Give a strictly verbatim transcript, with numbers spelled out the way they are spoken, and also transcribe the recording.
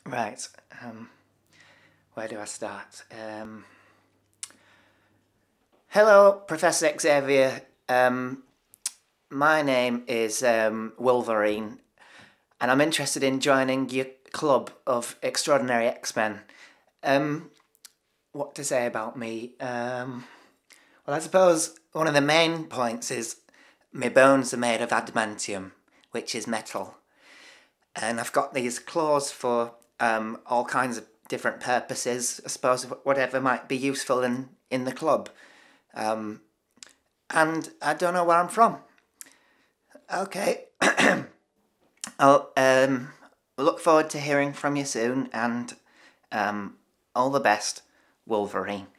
Right, um, where do I start? Um, hello, Professor Xavier. Um, my name is um, Wolverine, and I'm interested in joining your club of extraordinary X-Men. Um, what to say about me? Um, well, I suppose one of the main points is my bones are made of adamantium, which is metal. And I've got these claws for um, all kinds of different purposes, I suppose, whatever might be useful in, in the club. Um, and I don't know where I'm from. Okay. I'll um, look forward to hearing from you soon, and um, all the best, Wolverine.